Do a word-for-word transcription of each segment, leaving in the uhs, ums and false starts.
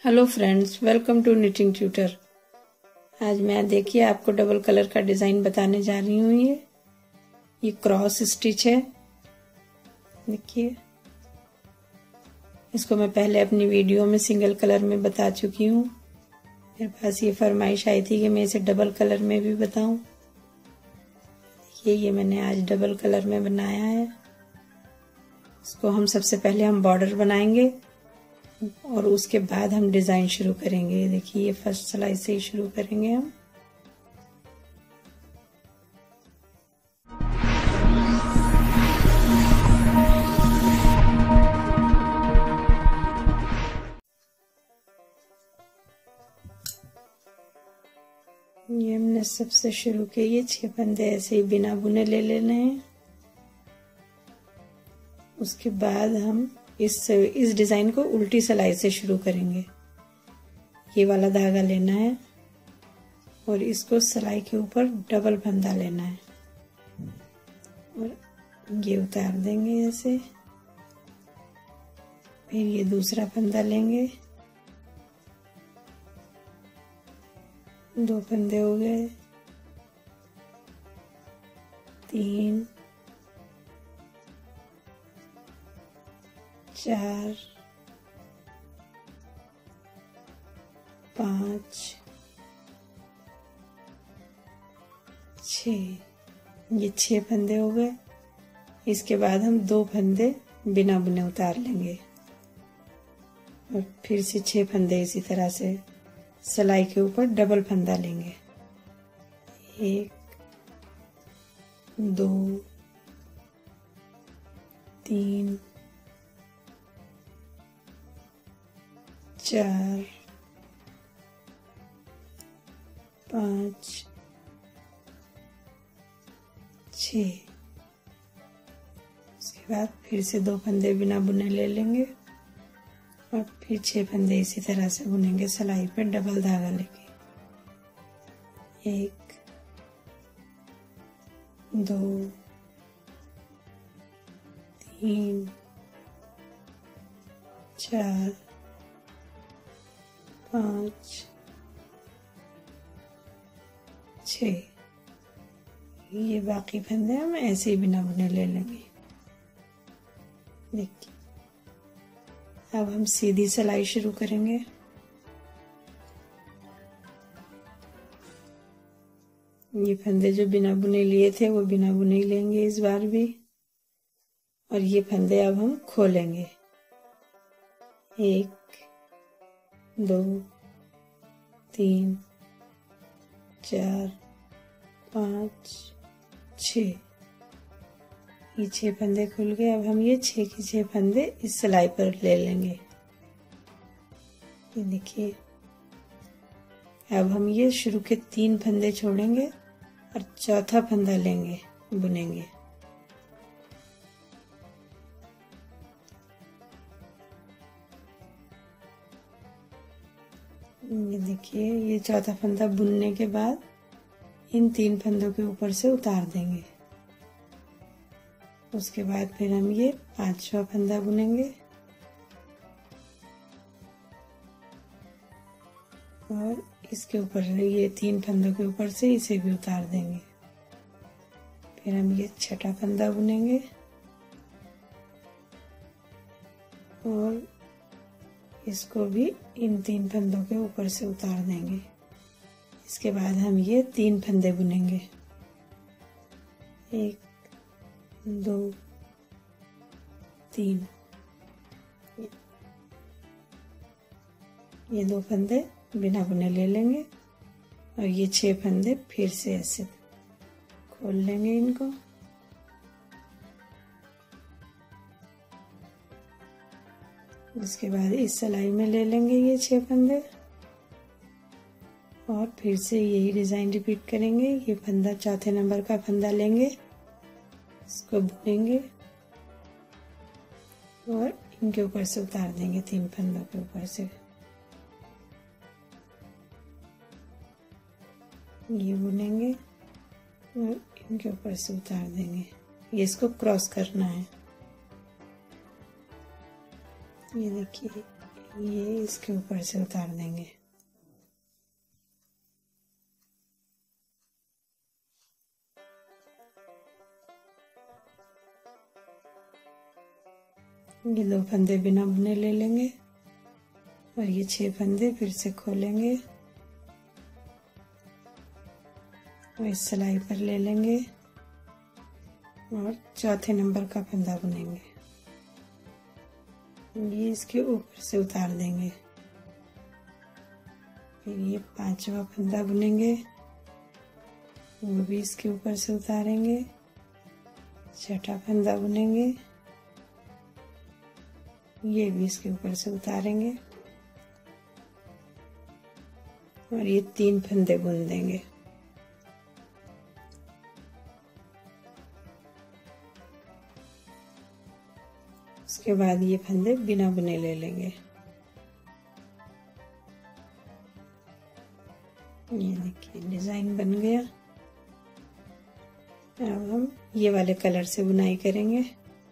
Hello friends, welcome to knitting tutor. आज मैं देखिए आपको डबल कलर का डिजाइन बताने जा रही हूँ। ये ये क्रॉस स्टिच है। देखिए, इसको मैं पहले अपनी वीडियो में सिंगल कलर में बता चुकी हूँ। मेरे पास ये फरमाइश आई थी कि मैं इसे डबल कलर में भी बताऊं। देखिए, ये मैंने आज डबल कलर में बनाया है। इसको हम सबसे पहले हम बॉर्डर बनाएंगे और उसके बाद हम डिजाइन शुरू करेंगे। देखिए, ये फर्स्ट सिलाई से ही शुरू करेंगे हम। ये हमने सबसे शुरू किए, ये छह फंदे ऐसे ही बिना बुने ले लेने हैं। उसके बाद हम इस इस डिजाइन को उल्टी सिलाई से शुरू करेंगे। ये वाला धागा लेना है और इसको सिलाई के ऊपर डबल फंदा लेना है और ये उतार देंगे ऐसे। फिर ये दूसरा फंदा लेंगे, दो फंदे हो गए, तीन, चार, पाँच, छ। ये छह फंदे हो गए। इसके बाद हम दो फंदे बिना बुने उतार लेंगे और फिर से छह फंदे इसी तरह से सिलाई के ऊपर डबल फंदा लेंगे। एक, दो, तीन, चार, पाँच, छ। उसके बाद फिर से दो फंदे बिना बुने ले लेंगे और फिर छह फंदे इसी तरह से बुनेंगे सिलाई पे डबल धागा लेके। एक, दो, तीन, चार, पाँच, छ। ये बाकी फंदे हम ऐसे ही बिना बुने ले लेंगे। देखिए, अब हम सीधी सिलाई शुरू करेंगे। ये फंदे जो बिना बुने लिए थे वो बिना बुने ही लेंगे इस बार भी। और ये फंदे अब हम खोलेंगे। एक, दो, तीन, चार, पाँच, छ। ये छह फंदे खुल गए। अब हम ये छह के छह फंदे इस सिलाई पर ले लेंगे। ये देखिए, अब हम ये शुरू के तीन फंदे छोड़ेंगे और चौथा फंदा लेंगे, बुनेंगे। ये देखिए, ये चौथा फंदा बुनने के बाद इन तीन फंदों के ऊपर से उतार देंगे। उसके बाद फिर हम ये पांचवा फंदा बुनेंगे और इसके ऊपर ये तीन फंदों के ऊपर से इसे भी उतार देंगे। फिर हम ये छठा फंदा बुनेंगे और इसको भी इन तीन फंदों के ऊपर से उतार देंगे। इसके बाद हम ये तीन फंदे बुनेंगे। एक, दो, तीन। ये दो फंदे बिना बुने ले लेंगे और ये छह फंदे फिर से ऐसे खोल लेंगे इनको। उसके बाद इस सिलाई में ले लेंगे ये छह फंदे और फिर से यही डिजाइन रिपीट करेंगे। ये फंदा चौथे नंबर का फंदा लेंगे, इसको बुनेंगे और इनके ऊपर से उतार देंगे तीन फंदों के ऊपर से। ये बुनेंगे और इनके ऊपर से उतार देंगे। ये इसको क्रॉस करना है। ये देखिए, ये इसके ऊपर से उतार देंगे। ये दो फंदे बिना बुने ले लेंगे और ये छह फंदे फिर से खोलेंगे और इस सिलाई पर ले लेंगे और चौथे नंबर का फंदा बुनेंगे। ये इसके ऊपर से उतार देंगे। फिर ये पांचवा फंदा बुनेंगे, वो भी इसके ऊपर से उतारेंगे। छठा फंदा बुनेंगे, ये भी इसके ऊपर से उतारेंगे और ये तीन फंदे बुन देंगे। उसके बाद ये फंदे बिना बुने ले लेंगे। ये देखिए डिजाइन बन गया। अब हम ये वाले कलर से बुनाई करेंगे।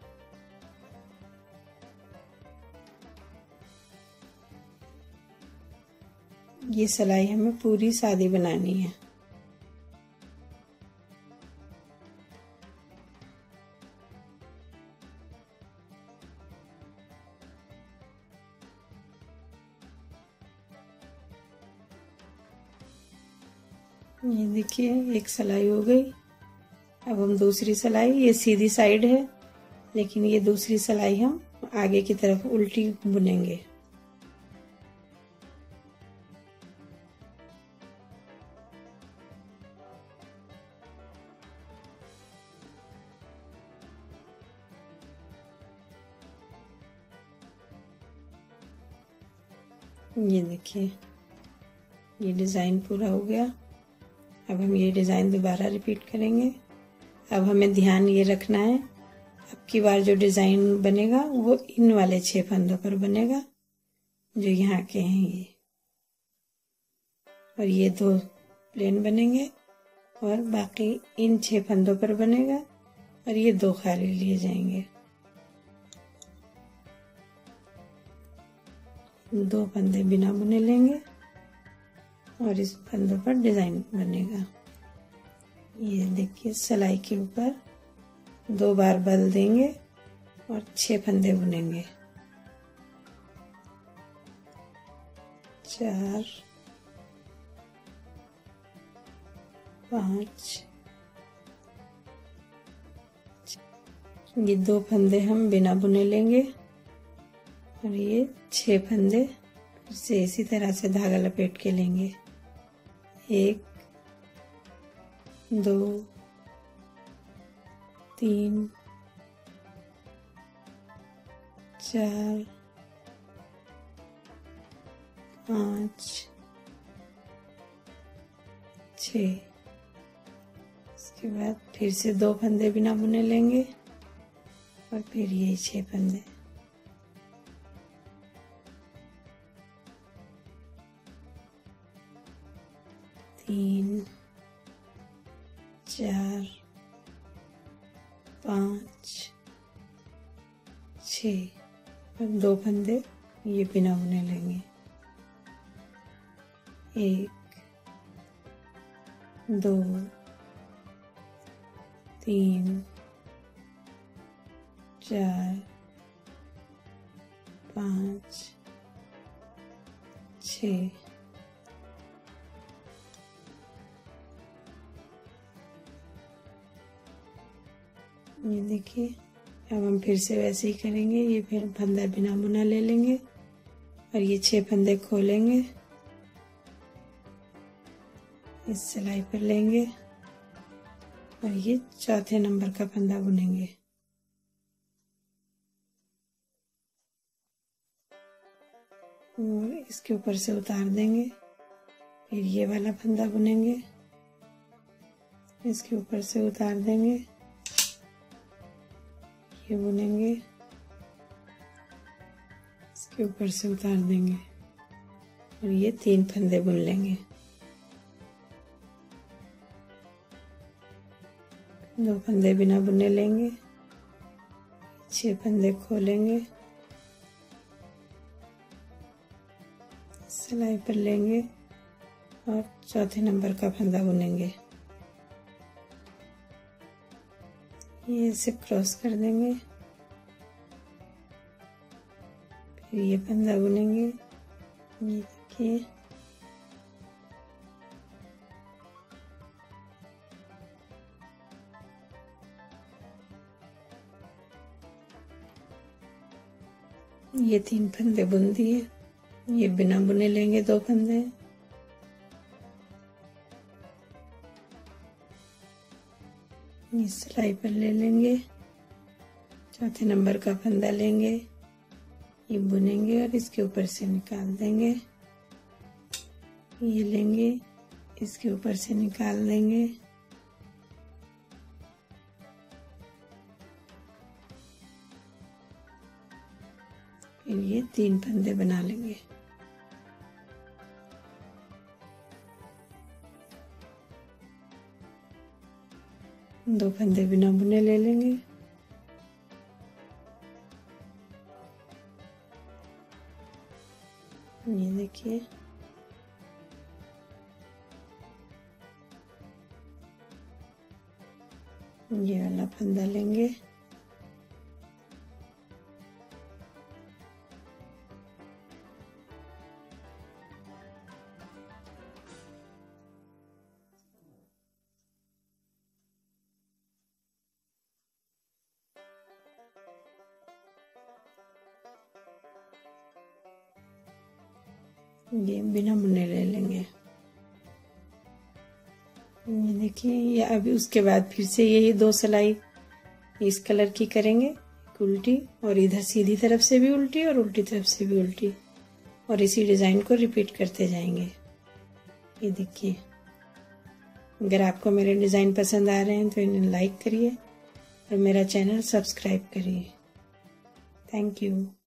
ये सिलाई हमें पूरी सादी बनानी है। ये देखिए एक सिलाई हो गई। अब हम दूसरी सिलाई, ये सीधी साइड है लेकिन ये दूसरी सिलाई हम आगे की तरफ उल्टी बुनेंगे। ये देखिए ये डिज़ाइन पूरा हो गया। अब हम ये डिज़ाइन दोबारा रिपीट करेंगे। अब हमें ध्यान ये रखना है, अब की बार जो डिज़ाइन बनेगा वो इन वाले छह फंदों पर बनेगा जो यहाँ के हैं ये, और ये दो प्लेन बनेंगे और बाकी इन छह फंदों पर बनेगा और ये दो खाली लिए जाएंगे। दो फंदे बिना बुने लेंगे और इस फंदों पर डिजाइन बनेगा। ये देखिए सिलाई के ऊपर दो बार बल देंगे और छह फंदे बुनेंगे। चार, पाँच, ये दो फंदे हम बिना बुने लेंगे और ये छह फंदे फिर से इसी तरह से धागा लपेट के लेंगे। एक, दो, तीन, चार, पाँच, छः। इसके बाद फिर से दो फंदे बिना बुने लेंगे और फिर ये छह फंदे। तीन, चार, पाँच, छः और दो फंदे ये बिना बुने लेंगे। एक, दो, तीन, चार, पाँच, छः। ये देखिए अब हम फिर से वैसे ही करेंगे। ये फिर फंदा बिना बुना ले लेंगे और ये छह फंदे खोलेंगे, इस सिलाई पर लेंगे और ये चौथे नंबर का फंदा बुनेंगे। और इसके ऊपर से उतार देंगे। फिर ये वाला फंदा बुनेंगे, इसके ऊपर से उतार देंगे, ये बुनेंगे, इसके ऊपर से उतार देंगे और ये तीन फंदे बुन लेंगे। दो फंदे बिना बुने लेंगे, छह फंदे खोलेंगे, सिलाई पर लेंगे और चौथे नंबर का फंदा बुनेंगे। ये ऐसे क्रॉस कर देंगे, फिर ये फंदा बुनेंगे। ये देखिए ये तीन फंदे बुन दिए। ये बिना बुने लेंगे दो फंदे। ये सिलाई पर ले लेंगे, चौथे नंबर का फंदा लेंगे, ये बुनेंगे और इसके ऊपर से निकाल देंगे। ये लेंगे, इसके ऊपर से निकाल देंगे। फिर ये तीन फंदे बना लेंगे। दो फंदे बिना बुने ले लेंगे। ये देखिए ये वाला फंदा लेंगे, ये बिना बुने ले लेंगे। ये देखिए ये अभी उसके बाद फिर से यही दो सिलाई इस कलर की करेंगे, उल्टी, और इधर सीधी तरफ से भी उल्टी और उल्टी तरफ से भी उल्टी, और इसी डिजाइन को रिपीट करते जाएंगे। ये देखिए अगर आपको मेरे डिजाइन पसंद आ रहे हैं तो इन्हें लाइक करिए और मेरा चैनल सब्सक्राइब करिए। Thank you.